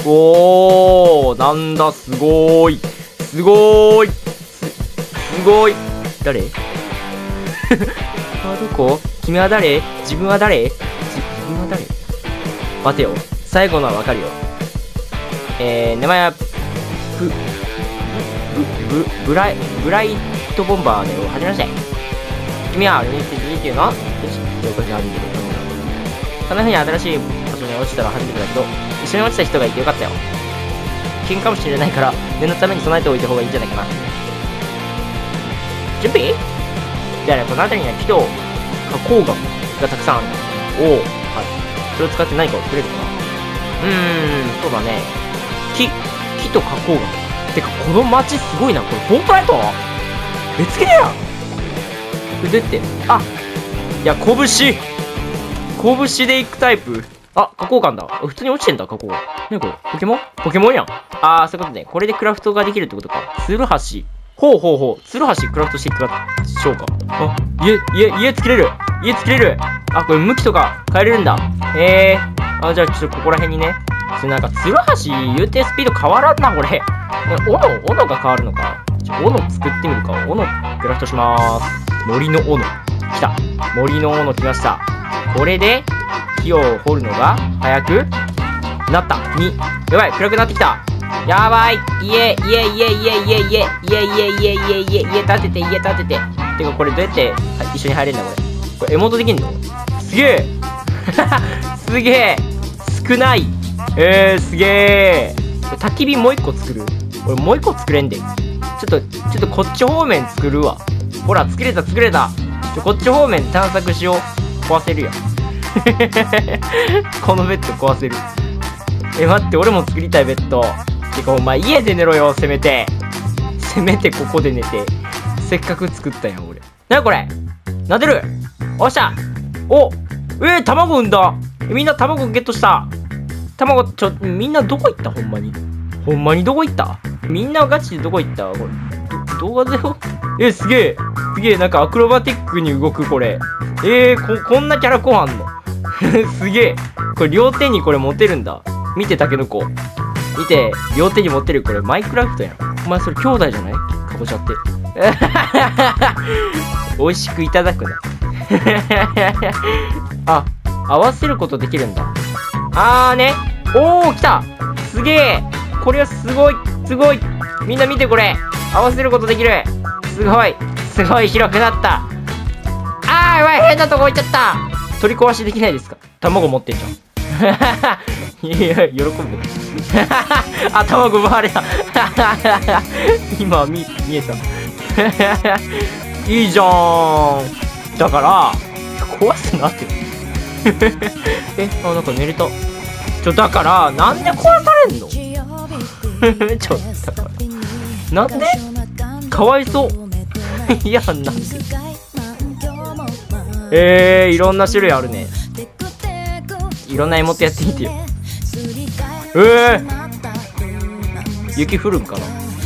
おー、なんだ、すごーい。すごーい。すごい。誰どこ？君は誰？自分は誰？自分は誰？待てよ。最後のはわかるよ。名前は、ブライトボンバーだよ。はじめまして。君はあれについていいっていうの？よし、了解なんだけど。そんな風に新しい場所に落ちたら初めてだけど、一緒に落ちた人がいてよかったよ。危険かもしれないから、念のために備えておいた方がいいんじゃないかな。準備？じゃあね、この辺りには木と花崗岩がたくさんある。おお、はい。それを使って何かを作れるかな。そうだね。木と花崗岩。てか、この町すごいな。これ、フォートナイト？別ゲーやん。これどうやって、あ、いや、拳で行くタイプ。あ、花崗岩だ。普通に落ちてんだ、花崗岩。何これ？ポケモンやん。あー、そういうことね。これでクラフトができるってことか。ツルハシ。ほう。ツルハシクラフトしていきましょうか。あ、家作れる。あ、これ向きとか変えれるんだ。あ、じゃあちょっとここら辺にね。なんか、ツルハシ言うてスピード変わらんな、これ。斧が変わるのか。斧作ってみるか。斧クラフトしまーす。森の斧。来た。森の斧来ました。これで、木を掘るのが早くなった。やばい、暗くなってきた。やばい。家建てて。てか、これどうやって、一緒に入れるんだ、これ。エモートできんの？すげえすげえ少ない。すげえ。焚き火もう一個作る？俺もう一個作れんで。ちょっとこっち方面作るわ。ほら、作れた。こっち方面探索しよう。壊せるやん。このベッド壊せる。待って、俺も作りたいベッド。てか、お前家で寝ろよ、せめてここで寝て。せっかく作ったやん、俺。なにこれ？なでる？おっしゃ！お！卵産んだ！みんな卵ゲットした！卵、みんなどこ行った？ほんまにどこ行った？みんなガチでどこ行った？これ、動画だよ？すげえ、なんかアクロバティックに動く、これ。こんなキャラコンあんの？すげえ。これ両手にこれ持てるんだ。見て、タケノコ。見て、両手に持てる。これマイクラフトやん。お前それ兄弟じゃない？かぼちゃって。美味しくいただくな。あ、合わせることできるんだ。ね。来た。すげえ。これはすごい。みんな見て、これ。合わせることできる。すごい広くなった。やばい、変なとこ置いちゃった。取り壊しできないですか？卵持ってんじゃん。いや、喜ぶ。卵奪われた。今、見えた。いいじゃん。だから、壊すなって。なんか寝れた。だから、なんで壊されんの？だから。なんで？かわいそう。いや、なんで？いろんな種類あるね。いろんな絵元やってみてよ。雪降るんかな？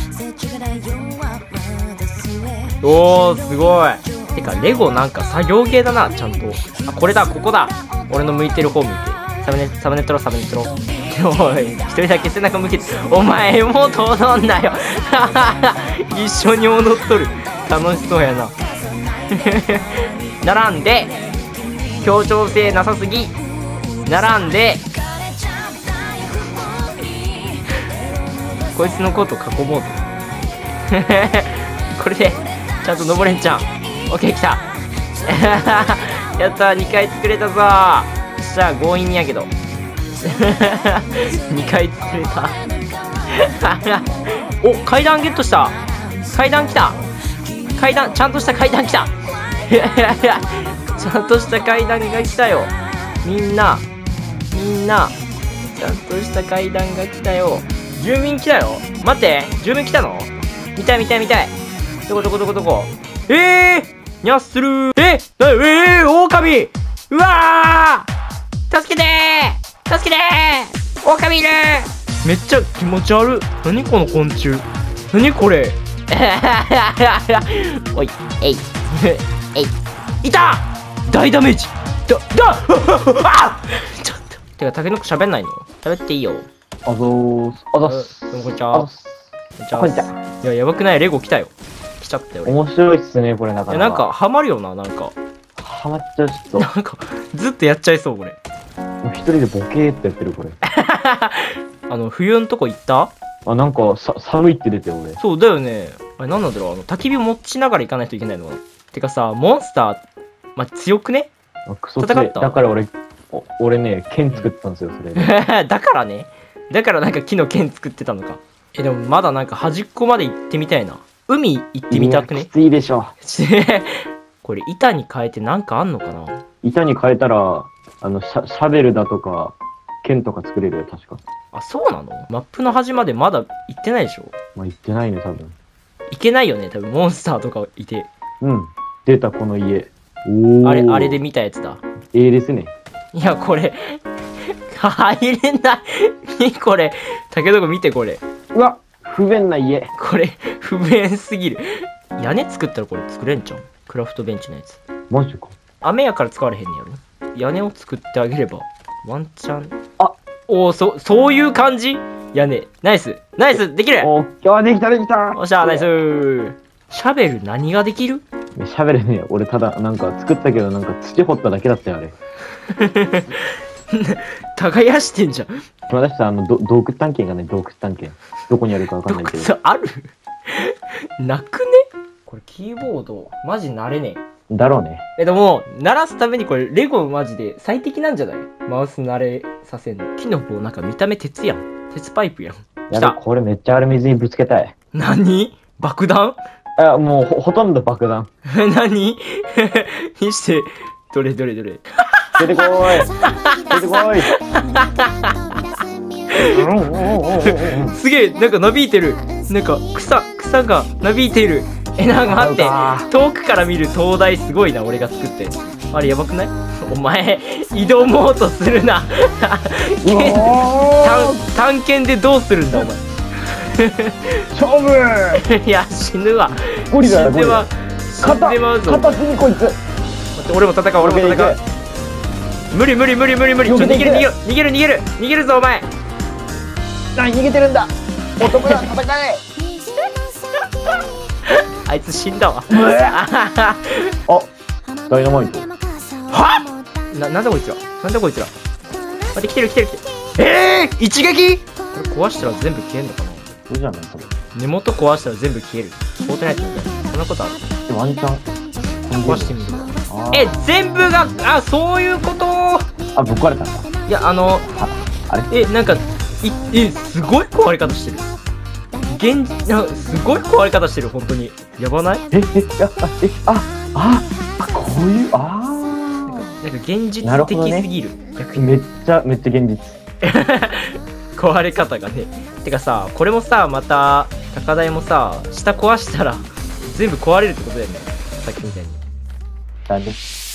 すごい。てか、レゴなんか作業系だな、ちゃんと。これだ、ここだ。俺の向いてる方見て。サブネットロ。おい、一人だけ背中向けて。お前もう踊んなよ。一緒に踊っとる。楽しそうやな。並んで、協調性なさすぎ。並んで、こいつのこと囲もうぜ。これでちゃんと登れんちゃん。オッケー、来た。やったー、2回作れたぞー。じゃあ強引にやけど。2回作れた。階段ゲットした。階段来た。ちゃんとした階段来た。ちゃんとした階段が来たよ。みんなちゃんとした階段が来たよ。住民来たよ。待って、住民来たの？見たい。どこ？にゃっするー。狼！うわー！助けてー！狼いるー！めっちゃ気持ち悪い。何この昆虫。何これ。おい、いた！大ダメージ。ちょっと。てか、タケノコ喋んないの？喋っていいよ。 あざーす。あざっす。 どうもこんにちは。 あざっす。 こんにちは。 こんにちは。 いや、やばくない？レゴ来たよ。来ちゃったよ、俺。い面白いっすね、これなかや、 なか。 なんか、ハマるよな、なんか。 ハマっちゃう、ちょっと。 なんか、ずっとやっちゃいそう、これ。 もう一人でボケーってやってる、これ。 冬のとこ行った？ あ、なんか、寒いって出て、俺。 そうだよね。あれ、なんなんだろう、焚き火持ちながら行かないといけないのかな。てかさ、モンスター、まあ、強くね？ あクソ強い。だから俺ね、剣作ったんですよ、それで。 だからね。だからなんか木の剣作ってたのか。でもまだなんか端っこまで行ってみたいな。海行ってみたくね？ いやきついでしょ。 これ板に変えてなんかあんのかな？ 板に変えたら、シャベルだとか、剣とか作れるよ、確か。 あ、そうなの？マップの端までまだ行ってないでしょ？ まあ、言ってないね、多分。 行けないよね、多分モンスターとかいて。 うん。出た、この家。おー。 あれで見たやつだ。 ですね。 いや、これ、入れない。これ、竹の子見てこれ。 うわ不便な家。 これ、不便すぎる。屋根作ったらこれ作れんじゃん。クラフトベンチのやつ。 マジか。 雨やから使われへんねやろ。屋根を作ってあげれば、ワンチャン。 あおお、そういう感じ？屋根。ナイスナイスできる！ おー、できたできた。 おっしゃ、ナイスー。シャベル何ができる？ シャベルね、俺ただ、なんか作ったけど、なんか土掘っただけだったよ、あれ。 耕してんじゃん。 私さ、洞窟探検がね、洞窟探検。どこにあるかわかんないけど。 ある？なくね？これキーボード、マジ慣れねだろうね。 え。でも、鳴らすためにこれ、レゴマジで最適なんじゃない？マウス慣れさせんの。木の棒なんか見た目鉄やん。鉄パイプやん。 やべ、これめっちゃあれ水にぶつけたい。 何？爆弾？ あ、もうほとんど爆弾。 何？にして、どれ。 出てこーい。出てこーい。 すげえ、なんかなびいてる。なんか草がなびいている。なんか待って、遠くから見る灯台すごいな、俺が作って。あれやばくない？お前、挑もうとするな。探検でどうするんだ、お前。 勝負いや、死ぬわ。 ゴリラだ、 死んでまうぞ。 片手にこいつ。 待って、俺も戦う。無理。逃げるぞ、お前。 何逃げてるんだ。男だ、戦え。 あいつ死んだわ。 あ、ダイナマイト。 は？なんだこいつら。待って、来てる。一撃？これ壊したら全部消えんのかな？ そうじゃない、それ。 根元壊したら全部消える。フォートナイトみたいな。そんなことある？ ワンチャン。 壊してみる。全部が、そういうこと？ あ、ぶっ壊れたんだ。 いや、 あれ？ なんか、すごい壊れ方してる。すごい壊れ方してる、本当に。やばない？ こういう、 なんか現実的すぎる。逆にめっちゃ現実。 壊れ方がね。てかさ、これもさ、また、高台もさ、下壊したら、全部壊れるってことだよね。さっきみたいに。 だね。